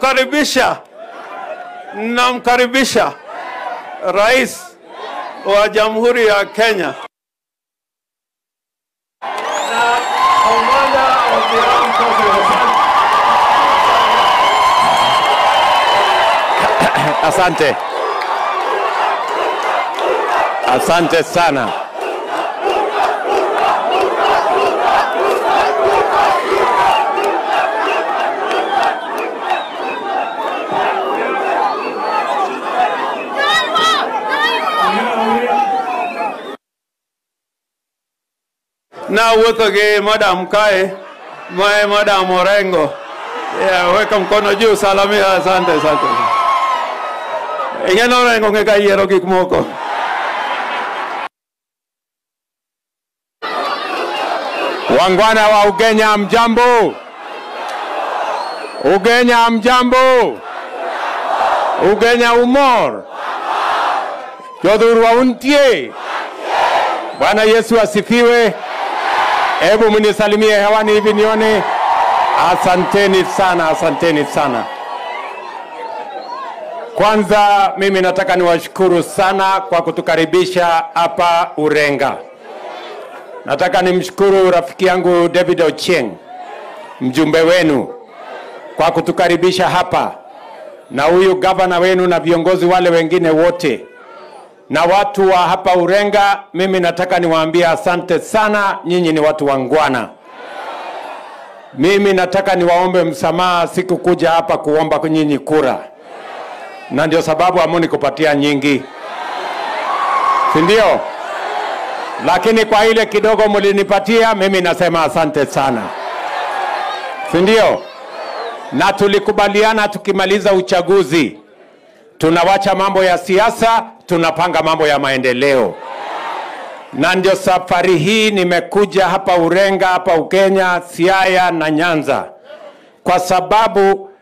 namkaribisha Rais wa Jamhuri ya Kenya na Commander of the Armed Forces. Asante. Asante sana. Na wuotho gi Madam Kae, Madam Orengo. Weka mkono juu, salamia, asante. Ingeno Orengo ngeka yiero gik moko. Wangwana wa Ugenya mjambo. Ugenya mjambo. Ugenya umor. Jodhuru wa untie. Bwana Yesu asifiwe. Hebu mnisalimie hewani hivi nione. Asanteni sana. Kwanza mimi nataka niwashukuru sana kwa kutukaribisha hapa Urenga. Nataka nimshukuru rafiki yangu David Ochieng, mjumbe wenu, kwa kutukaribisha hapa, na huyu gavana wenu na viongozi wale wengine wote. Na watu wa hapa Urenga, mimi nataka niwaambie asante sana, nyinyi ni watu wangwana. Mimi nataka niwaombe msamaha siku kuja hapa kuomba kwa nyinyi kura. Na ndio sababu amuni kupatia nyingi. Si ndio? Lakini kwa ile kidogo mlinipatia, mimi nasema asante sana. Si ndio? Na tulikubaliana tukimaliza uchaguzi, tunawacha mambo ya siasa, tunapanga mambo ya maendeleo. Na ndio safari hii nimekuja hapa Urenga, hapa Ukenya, Siaya na Nyanza. Kwa sababu